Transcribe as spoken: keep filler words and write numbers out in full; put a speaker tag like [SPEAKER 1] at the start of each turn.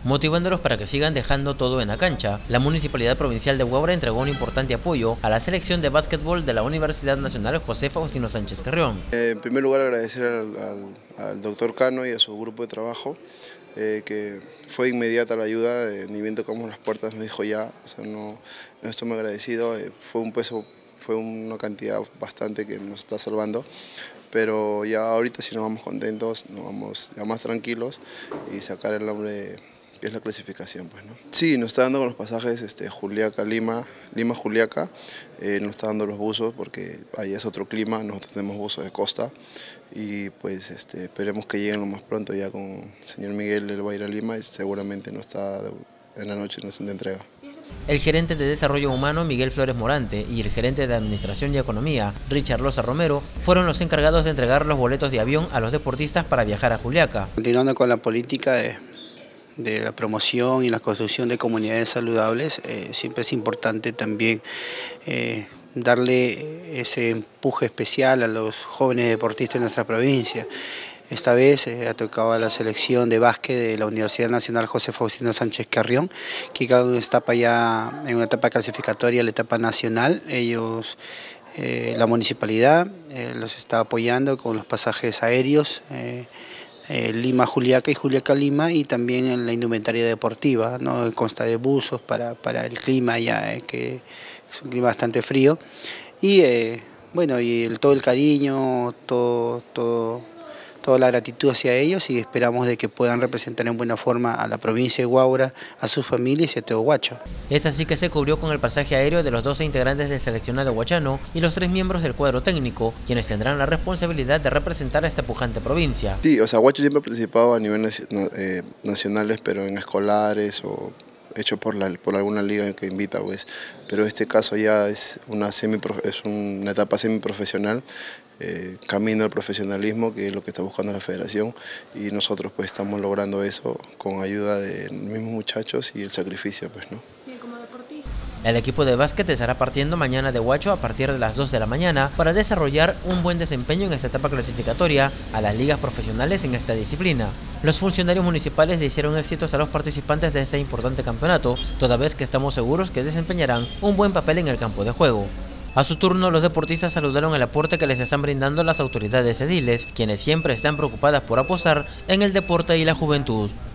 [SPEAKER 1] Motivándolos para que sigan dejando todo en la cancha, la Municipalidad Provincial de Huaura entregó un importante apoyo a la selección de básquetbol de la Universidad Nacional José Faustino Sánchez Carrión.
[SPEAKER 2] Eh, en primer lugar, agradecer al, al, al doctor Cano y a su grupo de trabajo, eh, que fue inmediata la ayuda, eh, ni bien tocamos las puertas nos dijo ya, o sea, no, no estoy muy agradecido, eh, fue un peso, fue una cantidad bastante que nos está salvando, pero ya ahorita sí nos vamos contentos, nos vamos ya más tranquilos y sacar el nombre que es la clasificación, pues, ¿no? Sí, nos está dando con los pasajes este, Juliaca-Lima, Lima-Juliaca, eh, nos está dando los buzos porque ahí es otro clima, nosotros tenemos buzos de costa y pues este, esperemos que lleguen lo más pronto ya con el señor Miguel, él va a ir a Lima y seguramente nos está en la noche nos entrega.
[SPEAKER 1] El gerente de Desarrollo Humano, Miguel Flores Morante, y el gerente de Administración y Economía, Richard Loza Romero, fueron los encargados de entregar los boletos de avión a los deportistas para viajar a Juliaca.
[SPEAKER 3] Continuando con la política de... de la promoción y la construcción de comunidades saludables, eh, siempre es importante también eh, darle ese empuje especial a los jóvenes deportistas de nuestra provincia. Esta vez eh, ha tocado a la selección de básquet de la Universidad Nacional José Faustino Sánchez Carrión, que cada uno está ya en una etapa clasificatoria, la etapa nacional. Ellos, eh, la municipalidad eh, los está apoyando con los pasajes aéreos, eh, Eh, Lima-Juliaca y Juliaca-Lima, y también en la indumentaria deportiva, ¿no? Consta de buzos para, para el clima ya, eh, que es un clima bastante frío, y eh, bueno, y el, todo el cariño, todo, todo, toda la gratitud hacia ellos, y esperamos de que puedan representar en buena forma a la provincia de Huaura, a sus familias y a todo Huacho.
[SPEAKER 1] Es así que se cubrió con el pasaje aéreo de los doce integrantes del seleccionado huachano y los tres miembros del cuadro técnico, quienes tendrán la responsabilidad de representar a esta pujante provincia.
[SPEAKER 2] Sí, o sea, Huacho siempre ha participado a nivel eh, nacionales, pero en escolares o hecho por, la, por alguna liga que invita, pues. Pero este caso ya es una, semi, es una etapa semiprofesional, eh, camino al profesionalismo, que es lo que está buscando la federación, y nosotros pues estamos logrando eso con ayuda de los mismos muchachos y el sacrificio, pues, ¿no?
[SPEAKER 1] El equipo de básquet estará partiendo mañana de Huacho a partir de las dos de la mañana para desarrollar un buen desempeño en esta etapa clasificatoria a las ligas profesionales en esta disciplina. Los funcionarios municipales le hicieron éxitos a los participantes de este importante campeonato, toda vez que estamos seguros que desempeñarán un buen papel en el campo de juego. A su turno, los deportistas saludaron el aporte que les están brindando las autoridades ediles, quienes siempre están preocupadas por apostar en el deporte y la juventud.